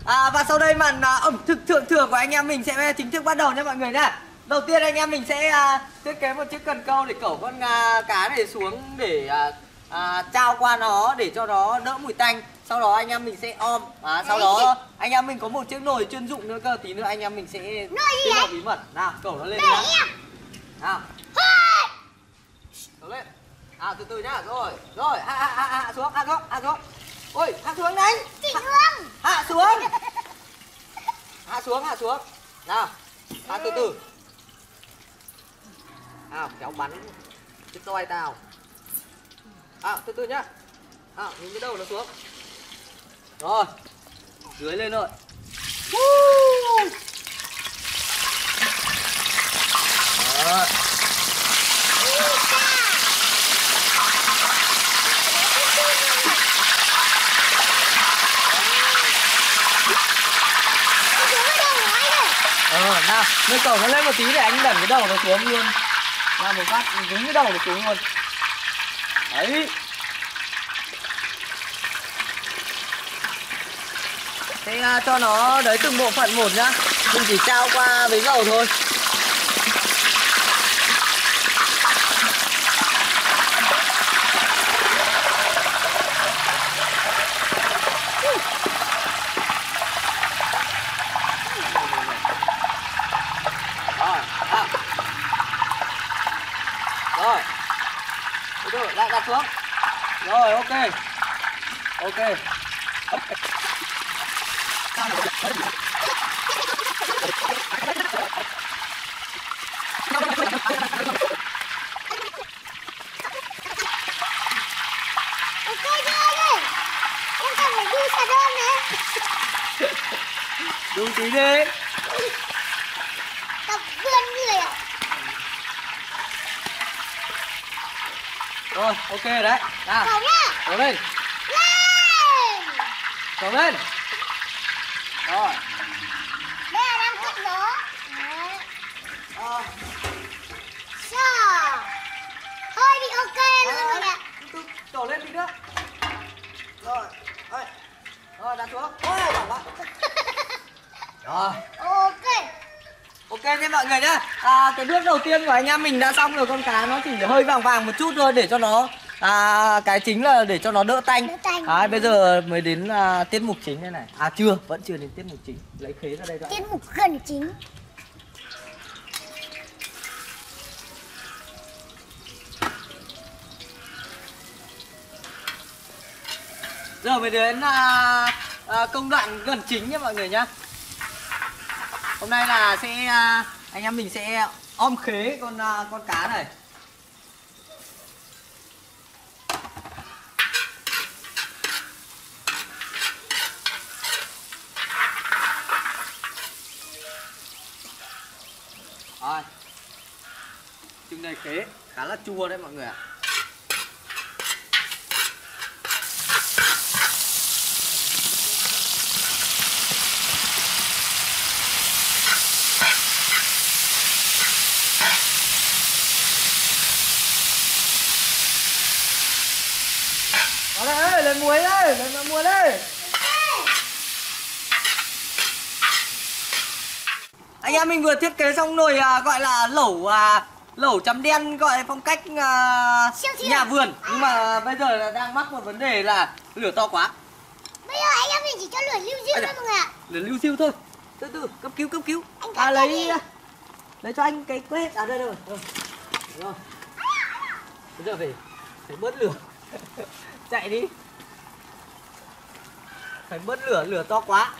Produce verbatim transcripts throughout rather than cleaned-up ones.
À, và sau đây màn à, ẩm thực thượng thừa của anh em mình sẽ chính thức bắt đầu nhé mọi người nhá. Đầu tiên anh em mình sẽ à, thiết kế một chiếc cần câu để cẩu con à, cá này xuống để à, à, trao qua nó để cho nó đỡ mùi tanh. Sau đó anh em mình sẽ om. À, sau đó anh em mình có một chiếc nồi chuyên dụng nữa cơ. Tí nữa anh em mình sẽ tiết lộ bí mật. Nào, cẩu nó lên nhá. Nào. Cẩu lên. À, từ từ nhá. Rồi, rồi, hạ, hạ, hạ, hạ xuống, hạ xuống, hạ xuống. Ôi, hạ xuống đấy. Hạ, hạ xuống. Hạ xuống, hạ xuống. Nào, hạ từ từ. À, kéo bắn cái toi tao. À, từ từ nhá. À, nhìn cái đầu nó xuống. Rồi, dưới lên rồi. Đó. Ờ, nào, nơi cẩu nó lên một tí để anh đẩy cái đầu nó xuống luôn. Nào một phát, dính cái đầu nó xuống luôn. Đấy. Thế uh, cho nó đấy từng bộ phận một nhá. Mình chỉ trao qua với dầu thôi. Rồi, từ từ, lại đặt xuống. Rồi, ok. Ok. Đúng tí đi. Tập vươn người ạ. Rồi, ok đấy. Nào. Cẩu nhá. Cẩu lên. Lên. Cẩu lên. Rồi. Đây là đang cắt nó. Đấy. Ờ. Sao? Thôi thì ok luôn rồi ạ. Cẩu lên tí nữa. Rồi. Đây. Rồi, đặt xuống. Ôi, bảo quá. Rồi. Ok. Ok nha mọi người nhá. À, cái bước đầu tiên của anh em mình đã xong rồi, con cá nó chỉ hơi vàng vàng một chút thôi để cho nó à, cái chính là để cho nó đỡ tanh. Đỡ tanh. À, bây giờ mới đến à, tiết mục chính đây này. À chưa, vẫn chưa đến tiết mục chính. Lấy khế ra đây đã. Tiết mục gần chính. Giờ mới đến à, à, công đoạn gần chính nhé mọi người nhá. Hôm nay là sẽ à, anh em mình sẽ om khế con à, con cá này. Rồi. Trứng này khế khá là chua đấy mọi người ạ. Đó đây, lên muối đây, lên muối đây. Anh em mình vừa thiết kế xong nồi à, gọi là lẩu à, lẩu chấm đen gọi phong cách à, nhà vườn. Nhưng mà bây giờ là đang mắc một vấn đề là lửa to quá. Bây giờ anh em mình chỉ cho lửa lưu diêu thôi mọi người ạ. Lửa lưu siêu thôi. Từ từ, cấp cứu cấp cứu. Anh À lấy lấy cho anh cái quét. À đây rồi. Rồi. Rồi. Bây giờ phải phải bớt lửa. Chạy đi. Phải bớt lửa, lửa to quá.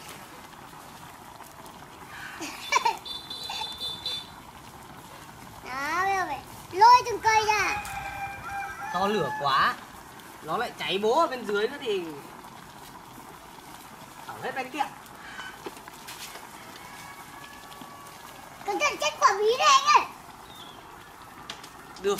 Đó, bây giờ phải lôi từng cây ra. To lửa quá nó lại cháy bố ở bên dưới nữa thì hỏng hết bánh kẹo. Cẩn thận chết quả bí đấy anh ơi. Được.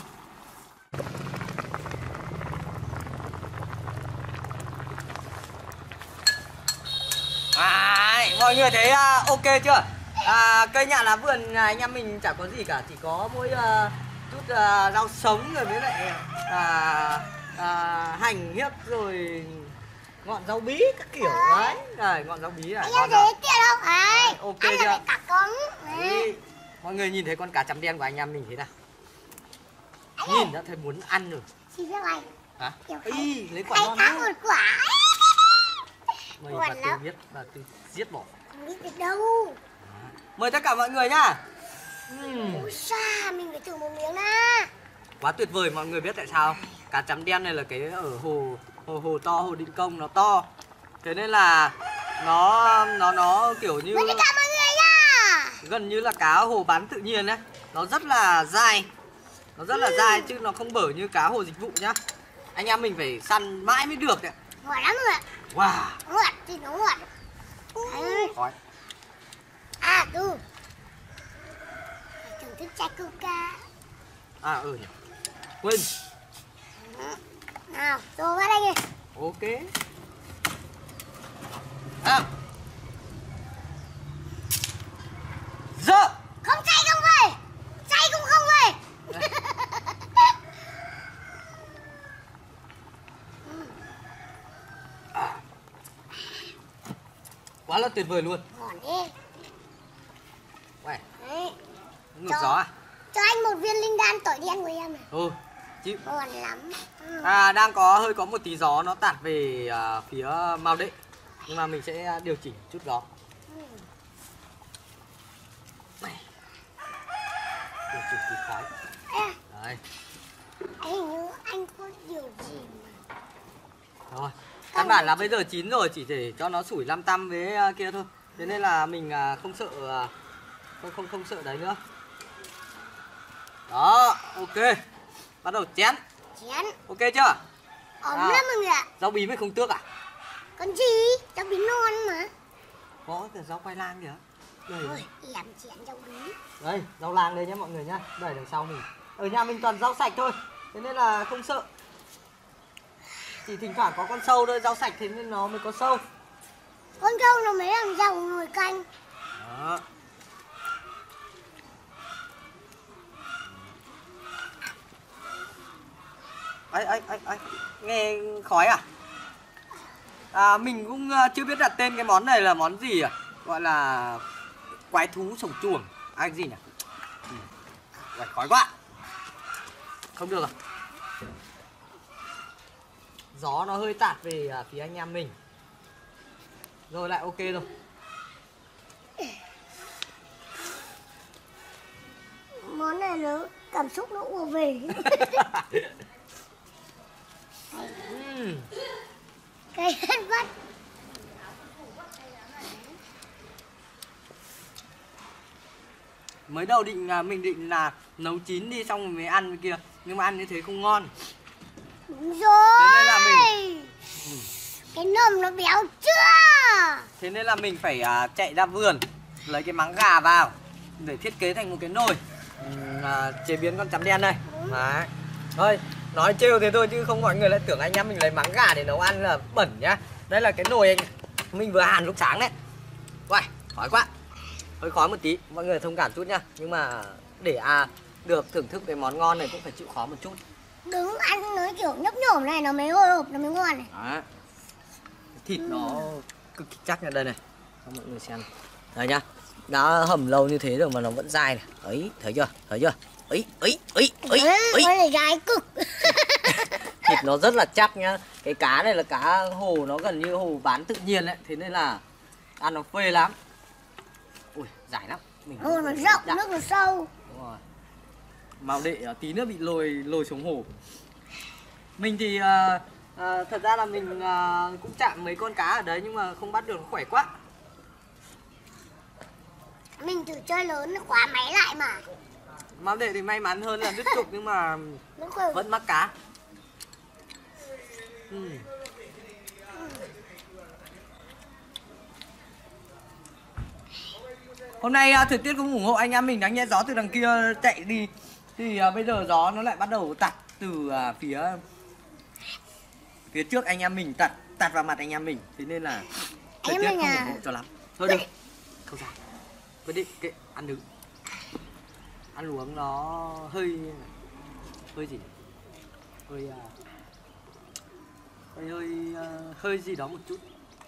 À, mọi người thấy uh, ok chưa? À, cây nhãn lá vườn nhà anh em mình chẳng có gì cả, chỉ có mỗi uh, chút uh, rau sống rồi với lại uh, uh, hành hiếp rồi ngọn rau bí các kiểu đấy. Đây, ngọn rau bí này. Anh Ngon em không? thấy tiền không? Đấy. Ok Ăn là chưa? phải cắt cứng. Đấy. Mọi người nhìn thấy con cá chấm đen của anh em mình thế nào? Anh Nhìn ơi, đã thấy muốn ăn rồi. xin phép anh. Hả? Kiểu Ý, lấy quả Anh non thắng nữa. một quả. Mời Ngon bà Tư lắm. biết và Tư giết bỏ. Không biết được đâu. Mời tất cả mọi người nhá. Uhm. Ôi xa, mình phải thử một miếng đã. Quá tuyệt vời, mọi người biết tại sao không? Cá chấm đen này là cái ở hồ hồ hồ to, hồ Định Công nó to. Thế nên là nó nó nó kiểu như Mời tất cả mọi người nha. gần như là cá hồ bán tự nhiên đấy. Nó rất là dai. Nó rất là dai chứ nó không bở như cá hồ dịch vụ nhá. Anh em mình phải săn mãi mới được đấy. Ngọt lắm rồi ạ. Wow. Ngọt thì nó ngọt. Đấy. Khói. À, Tư. Phải thưởng thức chai coca. À ừ nhỉ. Quên. Nào, tôi bắt anh ơi. Ok. À. Dơ. Không chay không về. Chay cũng không về. Quá là tuyệt vời luôn. Ngon đi. Uầy, Đấy. ngược Cho- gió à? Cho anh một viên linh đan tỏi đen của em này. Ừ. Chịu. Ngon lắm. Ừ. À, đang có hơi có một tí gió nó tạt về à, phía Mao Đệ. Nhưng mà mình sẽ điều chỉnh chút gió. Ừ. Này. Điều chỉnh tí khói. Ê, Đấy. hình như anh có điều gì mà. Rồi. Căn bản là bây giờ chín rồi, chỉ để cho nó sủi lăm tăm với à, kia thôi. Thế nên là mình à, không sợ à, không không không sợ đấy nữa. Đó, ok. Bắt đầu chén. Chén. Ok chưa? Ấm À. lắm mọi người ạ. Rau bí mới không tước à? Còn gì? Cháu bí non mà. Có cả rau khoai lang kìa. Đây. Ôi, em chén cháu bí. Đây, rau lang đây nhé mọi người nhá. Đây đằng sau mình. Ở nhà mình toàn rau sạch thôi. Thế nên là không sợ. Chỉ thỉnh thoảng có con sâu thôi, rau sạch thế nên nó mới có sâu. Con trâu nó mới làm giàu nồi canh. Đó. Ấy ấy ấy ấy, nghe khói à? À mình cũng ờ, chưa biết đặt tên cái món này là món gì à? Gọi là quái thú sổng chuồng. À cái gì nhỉ? Ừ. Uầy, khói quá. Không được à? Gió nó hơi tạt về à, phía anh em mình. Rồi lại ok rồi. Món này nó cảm xúc nó ùa về. Uhm. Cái hết vắt. Mới đầu định à, mình định là nấu chín đi xong rồi mới ăn cái kia. Nhưng mà ăn như thế không ngon. Đúng rồi. Thế nên là mình ừ. Cái nấm nó béo chưa? Thế nên là mình phải à, chạy ra vườn lấy cái máng gà vào để thiết kế thành một cái nồi ừm, à, chế biến con chấm đen đây. Đấy. Thôi, nói trêu thế thôi chứ không mọi người lại tưởng anh em mình lấy máng gà để nấu ăn là bẩn nhá. Đây là cái nồi anh mình vừa hàn lúc sáng đấy. Uầy, khói quá. Hơi khói một tí, mọi người thông cảm chút nhá. Nhưng mà để à được thưởng thức cái món ngon này cũng phải chịu khó một chút. Đứng ăn nó kiểu nhấp nhổm này nó mới hồi hộp, nó mới ngon này. Đấy. Thịt nó cực kỳ chắc nha, đây này. Cho mọi người xem. Đây nhá. Đã hầm lâu như thế rồi mà nó vẫn dai này. Ấy, thấy chưa? Thấy chưa? Ấy, ấy, ấy, ấy, ấy. Con này gái cực. Thịt nó rất là chắc nhá. Cái cá này là cá hồ, nó gần như hồ bán tự nhiên đấy. Thế nên là ăn nó phê lắm. Ui, dài lắm. Mình Hồ nó rộng, đã. nước nó sâu. Đúng rồi. Mạo Đệ à, tí nữa bị lồi lồi xuống hồ. Mình thì à, à, thật ra là mình à, cũng chạm mấy con cá ở đấy nhưng mà không bắt được, nó khỏe quá. Mình thử chơi lớn nó khóa máy lại mà. Mạo Đệ thì may mắn hơn là đứt trục nhưng mà Nó khỏe. vẫn mắc cá. Ừ. Hôm nay à, thời tiết cũng ủng hộ anh em mình, đáng nhẽ gió từ đằng kia chạy đi thì à, bây giờ gió nó lại bắt đầu tạt từ à, phía phía trước anh em mình, tạt tạt vào mặt anh em mình, thế nên là thời Em tiết mình không à. ủng hộ cho lắm. Thôi được, không sao, quyết định kệ, ăn đứng, ăn uống nó hơi hơi gì, hơi à, hơi hơi uh, hơi gì đó một chút.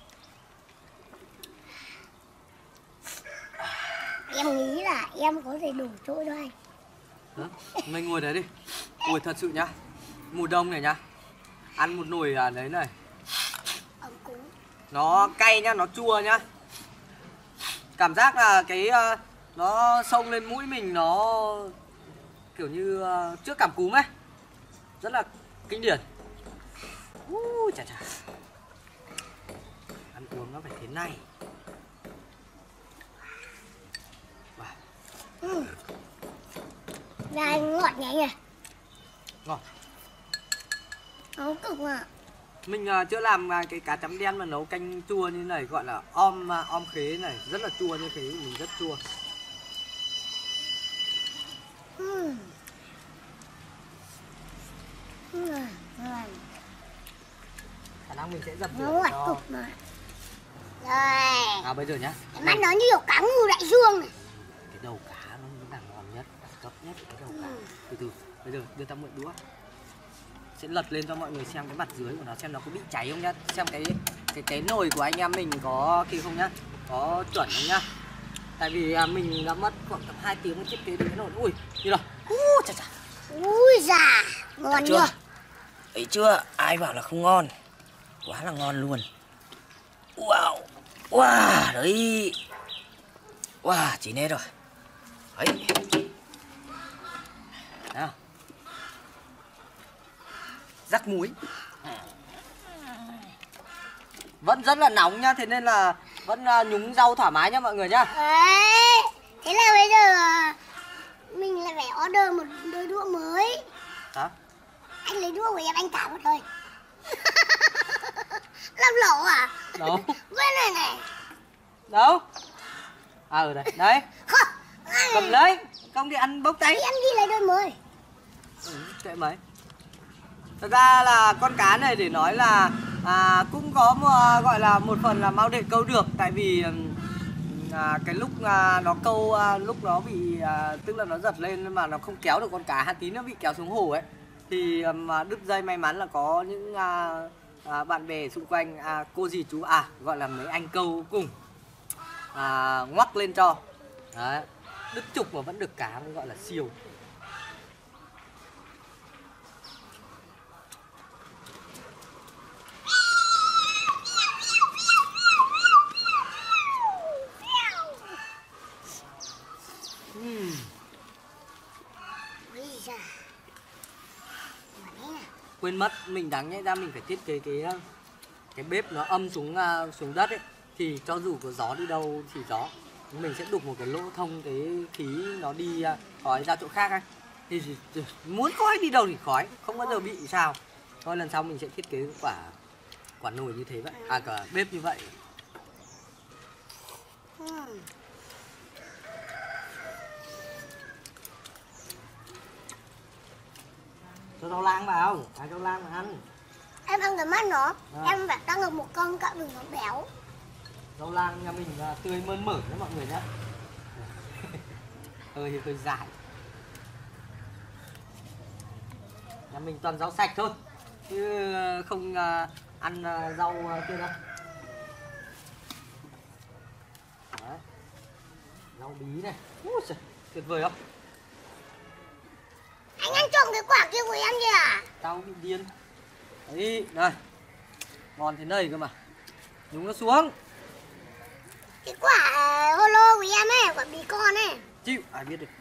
Em nghĩ là em có thể đủ chỗ cho anh. Hả? Mình ngồi đấy đi. Ui thật sự nhá, mùa đông này nhá, ăn một nồi à, đấy này, Ấm cúng. nó cay nhá, nó chua nhá, cảm giác là cái uh, nó xông lên mũi mình, nó kiểu như uh, trước cảm cúm ấy, rất là kinh điển. uh, chà chà, ăn uống nó phải thế này. Wow. Ừ. Này ngọt nhỉ nhỉ? Ngon. Ngon cực mà. Mình uh, chưa làm uh, cái cá chấm đen mà nấu canh chua như này, gọi là om uh, om khế này, rất là chua, như khế của mình rất chua. Ừ. Ừ. Khả năng mình sẽ dập Nó rửa ngọt cho... cực mà. Rồi. À bây giờ nhá, Mắt nó như kiểu cá ngừ đại dương này. cái đầu cá nó mới là ngon nhất, đẳng cấp nhất cái đầu cá. Ừ. Từ từ, bây giờ đưa ta mượn đũa, sẽ lật lên cho mọi người xem cái mặt dưới của nó, xem nó có bị cháy không nhá, xem cái cái cái nồi của anh em mình có kịp không nhá, có chuẩn không nhá. Tại vì à, mình đã mất khoảng tầm hai tiếng mới thiết kế được cái nồi. Ui, như nào? Uh, chà chà. Ui già, ngon chưa? Thấy chưa? Ai bảo là không ngon? Quá là ngon luôn. Wow, wow, đấy. Wow, chín hết rồi. Đấy. Nào. Rắc muối. Vẫn rất là nóng nhá, thế nên là vẫn nhúng rau thoải mái nhá mọi người nhá. Đấy. Thế là bây giờ mình lại phải order một đôi đũa mới. Hả? Anh lấy đũa của em anh thả một thôi. Làm lẩu à? Đâu? Quên này này. Đâu? À ở đây, đấy. Không. Cầm lấy, không thì ăn bốc tay. Em đi lấy đôi mới. Ừ, kệ mấy. Thật ra là con cá này để nói là à, cũng có một, gọi là một phần là mau để câu được. Tại vì à, cái lúc à, nó câu à, lúc nó bị à, tức là nó giật lên mà nó không kéo được con cá, tí nó bị kéo xuống hồ ấy, thì mà đứt dây, may mắn là có những à, à, bạn bè xung quanh, à, cô dì chú à gọi là mấy anh câu cùng à, ngoắc lên cho. Đấy. Đứt trục mà vẫn được cá mới gọi là siêu. Uhm. Quên mất, mình đáng nhẽ ra mình phải thiết kế cái cái bếp nó âm xuống uh, xuống đất ấy, thì cho dù có gió đi đâu thì gió, mình sẽ đục một cái lỗ thông, cái khí nó đi uh, khói ra chỗ khác ấy. Thì, thì, thì muốn khói đi đâu thì khói, không bao giờ bị sao. Thôi lần sau mình sẽ thiết kế quả quả nồi như thế vậy, à cả bếp như vậy. Hmm. Cho rau lang vào, à rau lang mà ăn. Em ăn cái mắt nó, À. em phải tăng được một cân cạo vì nó béo. Rau lang nhà mình là tươi mơn mởn đó mọi người nhé. hơi hơi dài. Nhà mình toàn rau sạch thôi, chứ không uh, ăn uh, rau uh, kia đâu. Đấy. Rau bí này, ui giời, tuyệt vời không? Anh ăn trộm cái quả kia của em kìa à? Tao bị điên. Đấy, đây. Ngon thế này cơ mà. Nhúng nó xuống. Cái quả holo của em ấy, quả bí con ấy. Chịu, ai biết được.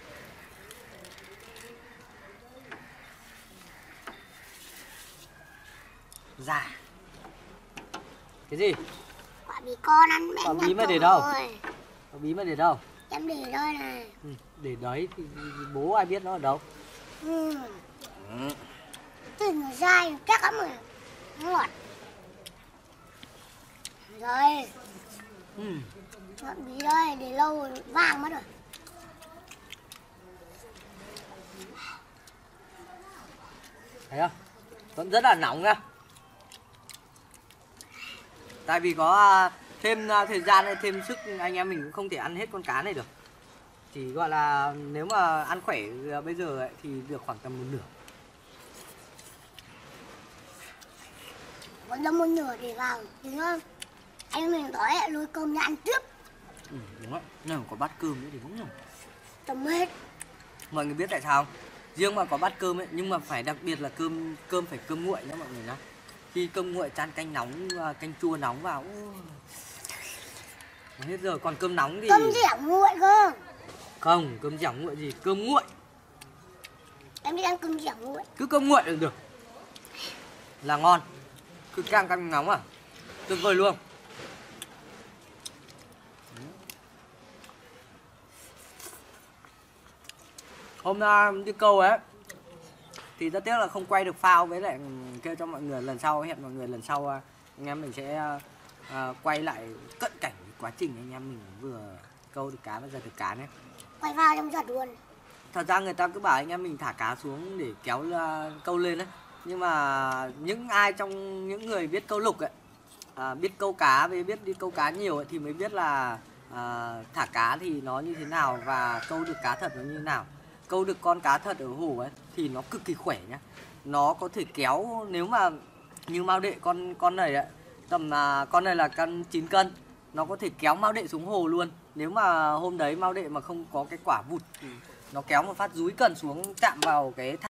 Dạ. Cái gì? Quả bí con ăn mẹ. Quả bí nhặt mày để trộm đâu? rồi. Quả bí mày để đâu? Em để đây này. Ừ, để đấy thì bố ai biết nó ở đâu. Ừ. Ừ. Từ nó dai, nó chắc lắm rồi. Ngọt. Rồi. Ừ. Ngọt bí đây, để lâu rồi vàng mất rồi. Thấy không? Vẫn rất là nóng nha. Tại vì có thêm thời gian hay thêm sức, anh em mình cũng không thể ăn hết con cá này được. Chỉ gọi là nếu mà ăn khỏe bây giờ ấy, thì được khoảng tầm một nửa. còn đâu một nửa để vào thì nó anh mình đói lại lôi cơm ra ăn tiếp. Ừ, đúng rồi, nếu mà có bát cơm nữa thì cũng nhầm. Tầm hết. Mọi người biết tại sao không? Riêng mà có bát cơm ấy, nhưng mà phải đặc biệt là cơm cơm phải cơm nguội nhá mọi người nhá. Khi cơm nguội chan canh nóng, canh chua nóng vào, ôi, hết rồi. Còn cơm nóng thì Cơm dẻo nguội cơ. không, cơm dẻo nguội gì, cơm nguội. Em đi ăn cơm dẻo nguội. Cứ cơm nguội được được là ngon. Cứ cam canh nóng à, tuyệt vời luôn. Hôm uh, đi câu ấy thì rất tiếc là không quay được phao, với lại kêu cho mọi người lần sau, hẹn mọi người lần sau uh, anh em mình sẽ uh, uh, quay lại cận cảnh quá trình anh em mình vừa câu được cá và giật được cá nhé. Quay vào trong giật luôn. Thật ra người ta cứ bảo anh em mình thả cá xuống để kéo uh, câu lên đấy, nhưng mà những ai trong những người biết câu lục ấy, à, biết câu cá với biết đi câu cá nhiều ấy, thì mới biết là à, thả cá thì nó như thế nào và câu được cá thật nó như thế nào. Câu được con cá thật ở hồ ấy thì nó cực kỳ khỏe nhá. Nó có thể kéo, nếu mà như Mao Đệ con con này ấy, tầm à, con này là cân chín cân, nó có thể kéo Mao Đệ xuống hồ luôn. Nếu mà hôm đấy Mao Đệ mà không có cái quả vụt thì nó kéo một phát dúi cần xuống chạm vào cái